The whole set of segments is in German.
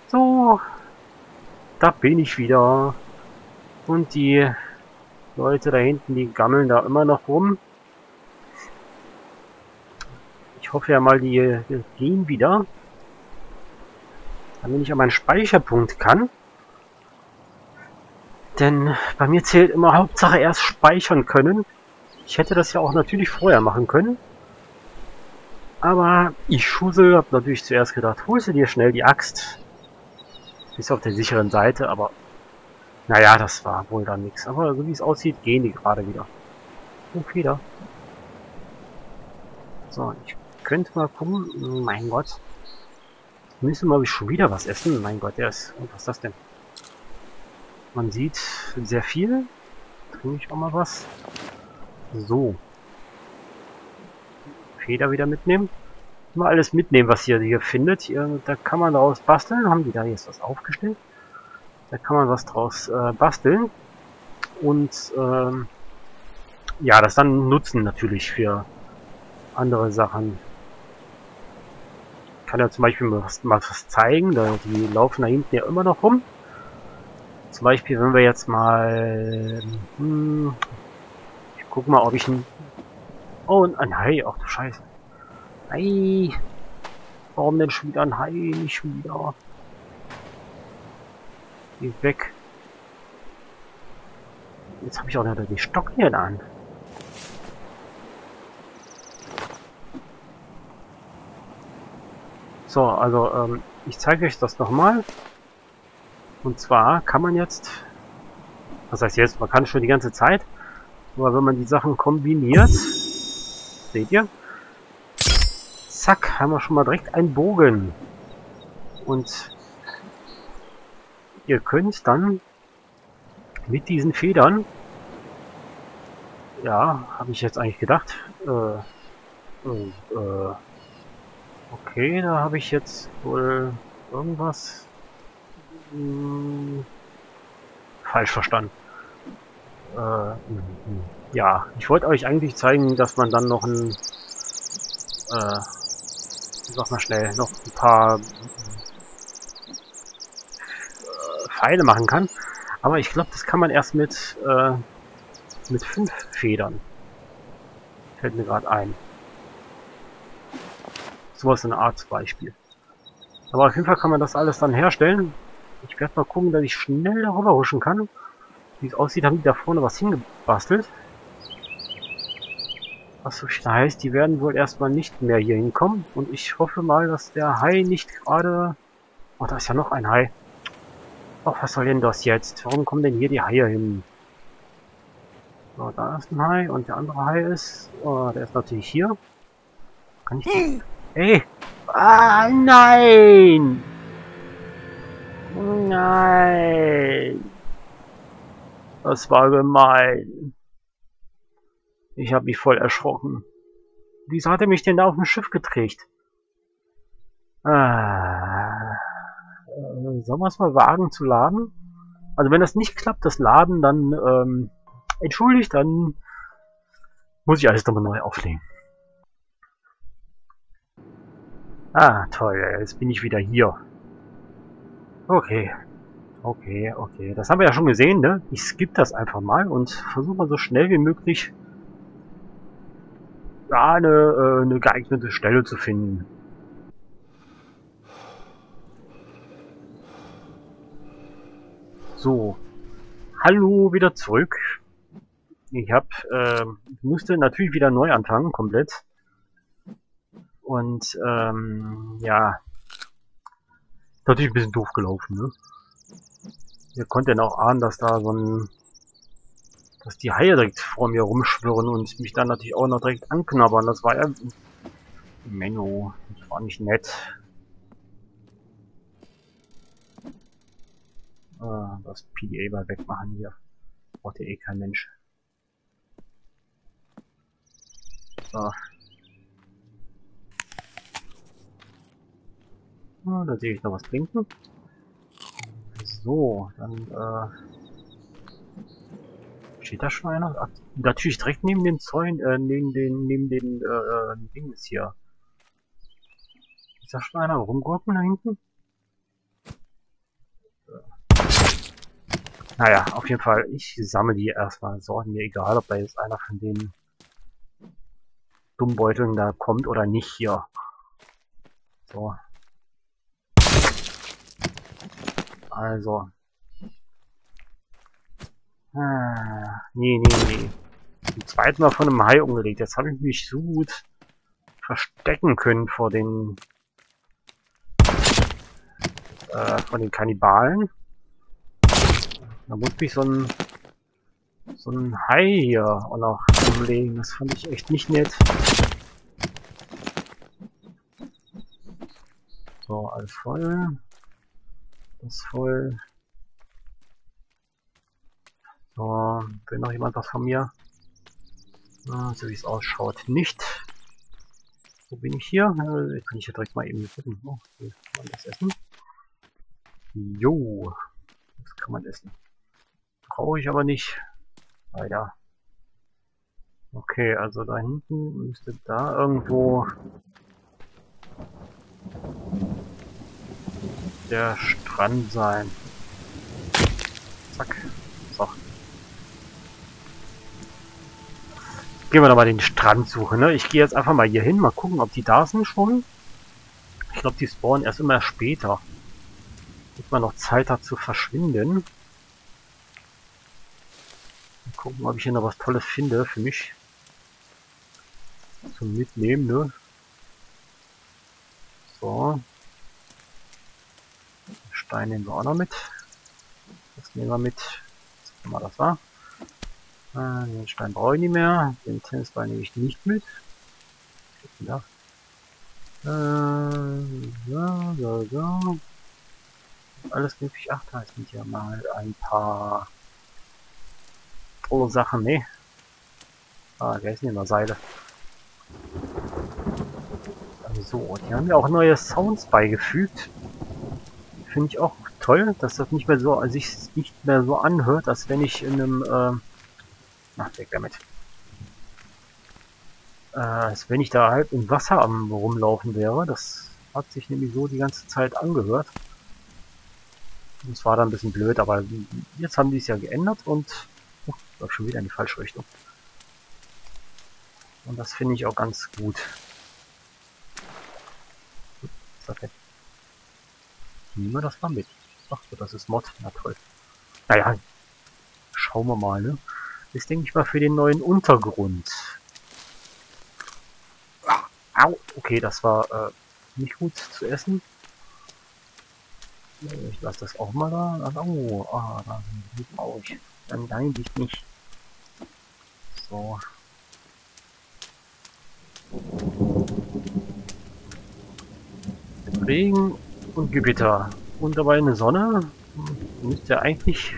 So, da bin ich wieder. Und die Leute da hinten, die gammeln da immer noch rum. Ich hoffe ja mal, die gehen wieder. Damit ich an meinen Speicherpunkt kann. Denn bei mir zählt immer Hauptsache erst speichern können. Ich hätte das ja auch natürlich vorher machen können. Aber ich Schussel, hab natürlich zuerst gedacht, holst du dir schnell die Axt. Ist auf der sicheren Seite, aber naja, das war wohl dann nichts. Aber so wie es aussieht, gehen die gerade wieder. Und wieder. So, ich könnte mal gucken. Mein Gott. Müssen wir schon wieder was essen? Mein Gott, der ist... Und was ist das denn? Man sieht sehr viel. Trinke ich auch mal was. So. Feder wieder mitnehmen. Mal alles mitnehmen, was ihr hier findet. Da kann man daraus basteln. Haben die da jetzt was aufgestellt? Da kann man was draus basteln. Und ja, das dann nutzen natürlich für andere Sachen. Ich kann ja zum Beispiel mal was zeigen. Die laufen da hinten ja immer noch rum. Zum Beispiel, wenn wir jetzt mal... ich gucke mal, ob ich ein... Oh, ein Hai. Ach du Scheiße. Ei. Warum denn schon wieder ein Hai? Nicht schon wieder. Geh weg. Jetzt habe ich auch noch die Stockchen an. So, also, ich zeige euch das nochmal. Und zwar kann man jetzt... Was heißt jetzt? Man kann schon die ganze Zeit. Aber wenn man die Sachen kombiniert... Seht ihr? Zack, haben wir schon mal direkt einen Bogen. Und ihr könnt dann mit diesen Federn, ja, habe ich jetzt eigentlich gedacht, okay, da habe ich jetzt wohl irgendwas falsch verstanden. Ja, ich wollte euch eigentlich zeigen, dass man dann noch ein sag mal schnell, noch ein paar Pfeile machen kann. Aber ich glaube, das kann man erst mit 5 Federn. Fällt mir gerade ein. Sowas in einer Art Beispiel. Aber auf jeden Fall kann man das alles dann herstellen. Ich werde mal gucken, dass ich schnell darüber huschen kann. Wie es aussieht, haben die da vorne was hingebastelt. Was so heißt, die werden wohl erstmal nicht mehr hier hinkommen. Und ich hoffe mal, dass der Hai nicht gerade... Oh, da ist ja noch ein Hai. Ach, was soll denn das jetzt? Warum kommen denn hier die Haie hin? So, da ist ein Hai und der andere Hai ist... Oh, der ist natürlich hier. Kann ich... Die... Ey! Ah, nein! Nein! Das war gemein. Ich habe mich voll erschrocken. Wieso hat er mich denn da auf dem Schiff gekriegt? Sollen wir es mal wagen zu laden? Also wenn das nicht klappt, das Laden, dann entschuldigt, dann muss ich alles nochmal neu auflegen. Ah, toll, jetzt bin ich wieder hier. Okay. Okay. Das haben wir ja schon gesehen, ne? Ich skippe das einfach mal und versuche mal so schnell wie möglich ja, eine geeignete Stelle zu finden. So. Hallo, wieder zurück. Ich musste natürlich wieder neu anfangen, komplett. Und, ja. Natürlich ein bisschen doof gelaufen, ne? Ihr konntet ja auch ahnen, dass da dass die Haie direkt vor mir rumschwirren und mich dann natürlich auch noch direkt anknabbern. Das war ja... Menno, das war nicht nett. Das PDA mal wegmachen hier. Braucht ja eh kein Mensch. So. Da sehe ich noch was trinken. So, dann steht da schon einer? Ach, natürlich direkt neben den Zäunen, neben den Dings hier. Ist da schon einer rumgurken da hinten? Naja, auf jeden Fall, ich sammle die erstmal. So, mir egal, ob da jetzt einer von den Dummbeuteln da kommt oder nicht hier. So. Also. Nee. Zum zweiten Mal von einem Hai umgelegt. Jetzt habe ich mich so gut verstecken können vor den Kannibalen. Da muss mich so ein Hai hier auch noch umlegen. Das fand ich echt nicht nett. So, alles voll. Das voll. So, will noch jemand was von mir? So wie es ausschaut, nicht. Wo bin ich hier? Kann ich ja direkt mal eben gucken. Oh, hier kann man das essen. Jo, das kann man essen. Brauche ich aber nicht. Leider. Okay, also da hinten müsste da irgendwo der Strand sein. Zack. So. Gehen wir doch mal den Strand suchen, ne? Ich gehe jetzt einfach mal hier hin, mal gucken, ob die da sind schon. Ich glaube, die spawnen erst immer später. Damit man noch Zeit hat zu verschwinden. Mal gucken, ob ich hier noch was Tolles finde für mich. Zum Mitnehmen, ne? So. Stein nehmen wir auch noch mit. Das nehmen wir mit. Was immer das war. Den Stein brauche ich nicht mehr. Den Tennisball nehme ich nicht mit. Ja. So. Alles möglich. Ach, da sind ja mal ein paar Sachen. Ne. Da ist nicht mehr Seile. So, die haben ja auch neue Sounds beigefügt. Finde ich auch toll, dass das nicht mehr so, sich nicht mehr so anhört, als wenn ich in einem, weg damit. Als wenn ich da halt im Wasser am rumlaufen wäre. Das hat sich nämlich so die ganze Zeit angehört. Das war dann ein bisschen blöd, aber jetzt haben die es ja geändert und läuft schon wieder in die falsche Richtung. Und das finde ich auch ganz gut. Okay. Nehmen wir das mal mit. Ach, das ist Mod. Na toll. Naja, schauen wir mal, ne? Das denke ich mal für den neuen Untergrund. Au, okay, das war nicht gut zu essen. Ich lasse das auch mal da. Oh, da sind die traurig. Nein, dich nicht. So. Regen und Gewitter. Und dabei eine Sonne. Müsste ja eigentlich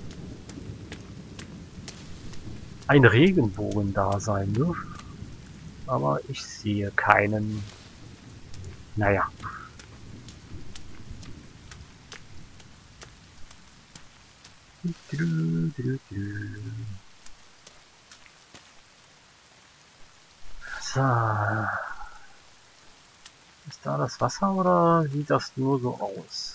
ein Regenbogen da sein, ne? Aber ich sehe keinen. Naja. So. Ist da das Wasser oder sieht das nur so aus?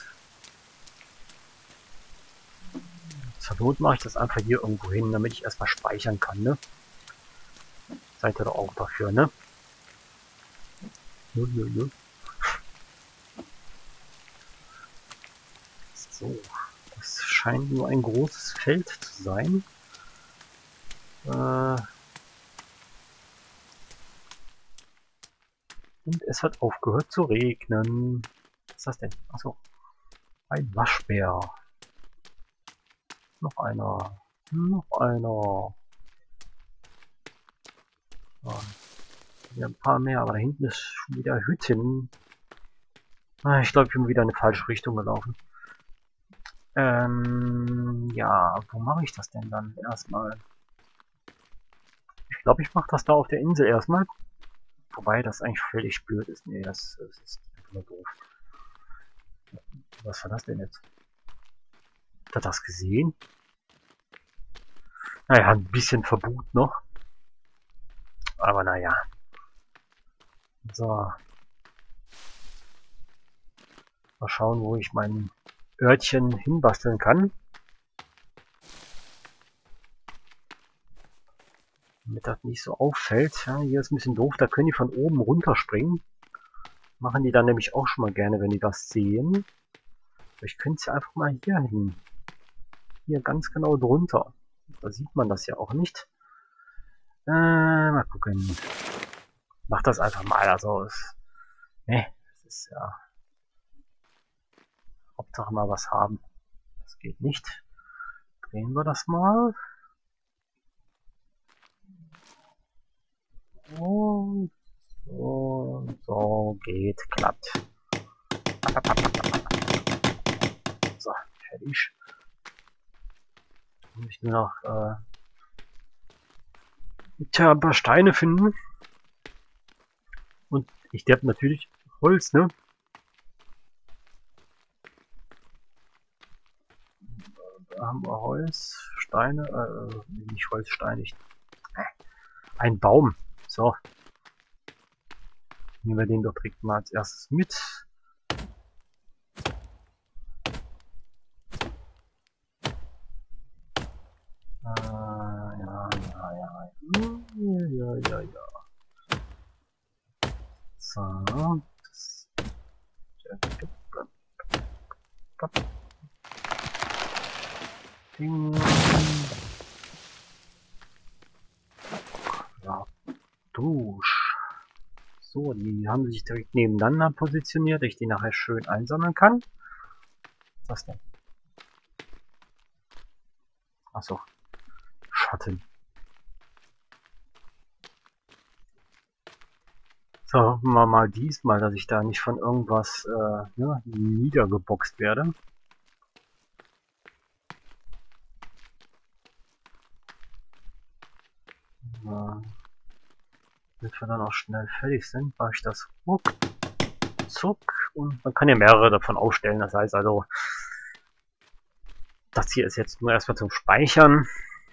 Zur Not mache ich das einfach hier irgendwo hin, damit ich erstmal speichern kann, ne? Seid ihr doch auch dafür, ne? Nö. So. Das scheint nur ein großes Feld zu sein. Und es hat aufgehört zu regnen. Was ist das denn? Achso. Ein Waschbär. Noch einer. So. Ja, ein paar mehr, aber da hinten ist schon wieder Hütten. Ich glaube, ich bin wieder in eine falsche Richtung gelaufen. Ja, wo mache ich das denn dann erstmal? Ich glaube, ich mache das da auf der Insel erstmal. Wobei das eigentlich völlig blöd ist. Nee, das ist einfach nur doof. Was war das denn jetzt? Hat er das gesehen? Naja, ein bisschen verbucht noch. Aber naja. So. Mal schauen, wo ich meinen Örtchen hinbasteln kann. Damit das nicht so auffällt. Ja, hier ist ein bisschen doof, da können die von oben runterspringen. Machen die dann nämlich auch schon mal gerne, wenn die was sehen. Aber ich könnte es ja einfach mal hier hin. Hier ganz genau drunter. Da sieht man das ja auch nicht. Mal gucken. Mach das einfach mal. Also, ne, das ist ja... Hauptsache mal was haben. Das geht nicht. Drehen wir das mal. Und so geht, klappt. So, fertig. Muss ich nur noch ein paar Steine finden. Und ich habe natürlich Holz, ne? Da haben wir Holz, Steine, nicht Holz, Steine. Ein Baum. So. Nehmen wir den doch direkt mal als erstes mit. Ja. So. Ding. Ja. Dusch. So, die haben sich direkt nebeneinander positioniert, dass ich die nachher schön einsammeln kann. Was ist das denn? Achso. Schatten. So, hoffen wir mal diesmal, dass ich da nicht von irgendwas niedergeboxt werde. Damit wir dann auch schnell fertig sind, mache ich das ruckzuck und man kann ja mehrere davon aufstellen. Das heißt also, das hier ist jetzt nur erstmal zum Speichern.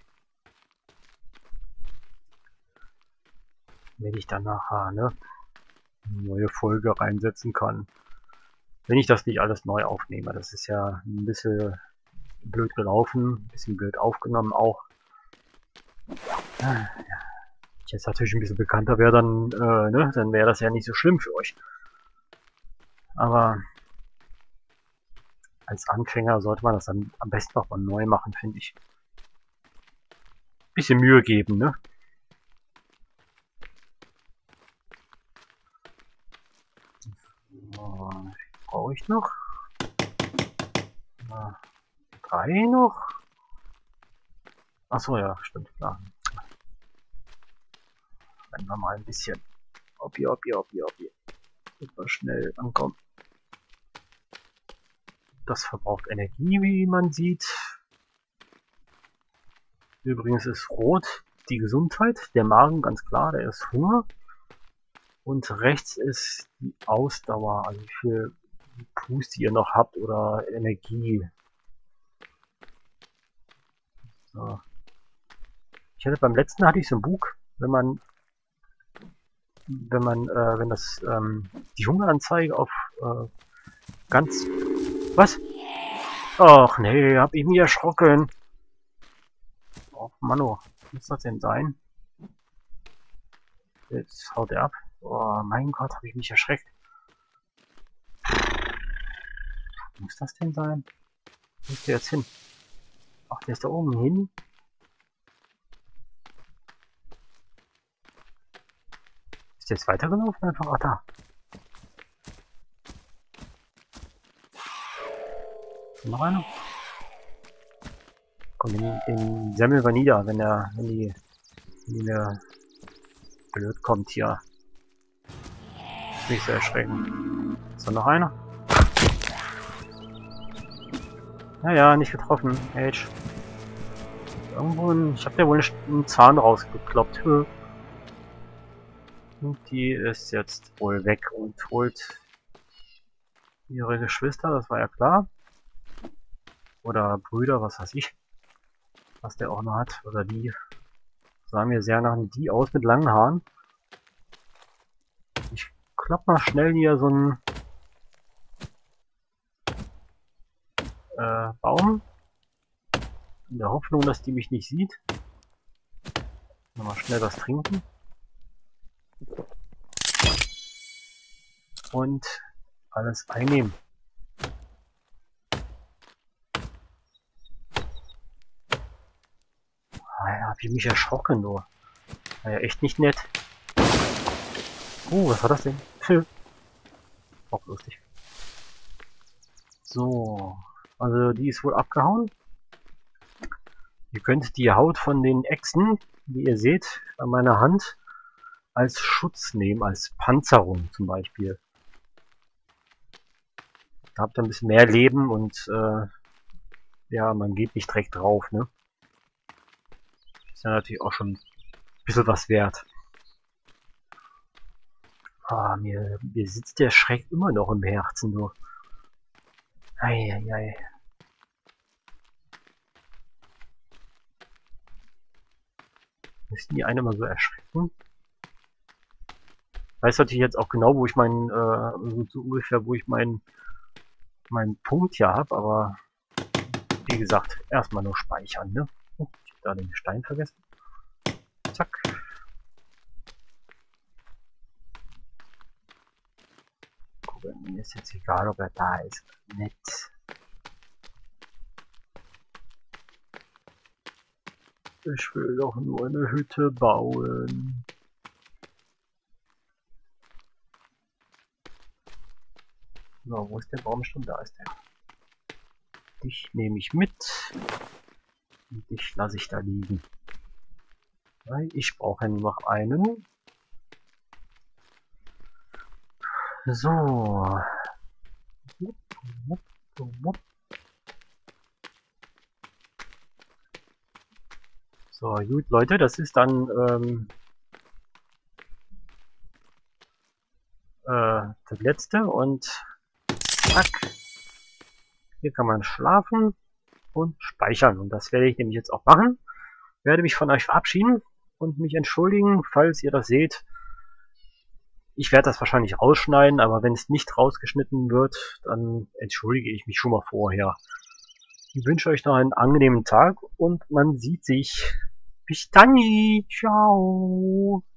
Wenn ich dann nachher eine neue Folge reinsetzen kann. Wenn ich das nicht alles neu aufnehme. Das ist ja ein bisschen blöd gelaufen, ein bisschen blöd aufgenommen auch. Ja. Wenn ich jetzt natürlich ein bisschen bekannter wäre, dann, dann wäre das ja nicht so schlimm für euch. Aber als Anfänger sollte man das dann am besten noch mal neu machen, finde ich. Bisschen Mühe geben, ne? Brauche ich noch? 3 noch? Achso, ja, stimmt, klar. Wenn wir mal ein bisschen. Hier. Wird mal schnell ankommen. Das verbraucht Energie, wie man sieht. Übrigens ist rot die Gesundheit, der Magen, ganz klar, der ist Hunger. Und rechts ist die Ausdauer, also wie viel Puste ihr noch habt oder Energie. So. Beim letzten hatte ich so ein Buch, wenn die Hungeranzeige auf ganz... Was? Ach nee, hab ich mich erschrocken. Och Mann, was muss das denn sein? Jetzt haut er ab. Oh mein Gott, habe ich mich erschreckt. Wo muss das denn sein? Wo ist der jetzt hin? Ach, der ist da oben hin. Ist der jetzt weitergelaufen? Einfach, ach da. Noch einer? Komm, den sammeln wir nieder, wenn die mir blöd kommt hier. Nicht so erschrecken. Ist da noch einer? Naja, nicht getroffen. Age. Irgendwo ich habe ja wohl einen Zahn rausgekloppt. Und die ist jetzt wohl weg und holt ihre Geschwister, das war ja klar. Oder Brüder, was weiß ich. Was der auch noch hat. Oder die. Sah mir sehr nach die aus mit langen Haaren. Ich klopp mal schnell hier so ein Baum. In der Hoffnung, dass die mich nicht sieht. Nochmal schnell was trinken. Und alles einnehmen. Ja, hab ich mich erschrocken nur. War ja echt nicht nett. Was war das denn? Auch lustig. So. Also die ist wohl abgehauen. Ihr könnt die Haut von den Echsen, wie ihr seht, an meiner Hand als Schutz nehmen, als Panzerung zum Beispiel. Da habt ihr ein bisschen mehr Leben und ja, man geht nicht direkt drauf, ne? Ist ja natürlich auch schon ein bisschen was wert. Mir sitzt der Schreck immer noch im Herzen, du. Eieiei. Müssen die eine mal so erschrecken? Weiß natürlich jetzt auch genau, wo ich meinen, so ungefähr, wo ich meinen Punkt hier habe, aber wie gesagt, erstmal nur speichern, ne? Oh, ich habe da den Stein vergessen. Zack. Gucken, mir ist jetzt egal, ob er da ist. Nett. Ich will doch nur eine Hütte bauen. So, wo ist der Baumstamm? Da ist der. Dich nehme ich mit. Und dich lasse ich da liegen. Weil ich brauche nur noch einen. So. So, gut, Leute, das ist dann das letzte und zack. Hier kann man schlafen und speichern. Und das werde ich nämlich jetzt auch machen. Werde mich von euch verabschieden und mich entschuldigen, falls ihr das seht. Ich werde das wahrscheinlich rausschneiden, aber wenn es nicht rausgeschnitten wird, dann entschuldige ich mich schon mal vorher. Ich wünsche euch noch einen angenehmen Tag und man sieht sich. Bis dann. Ciao.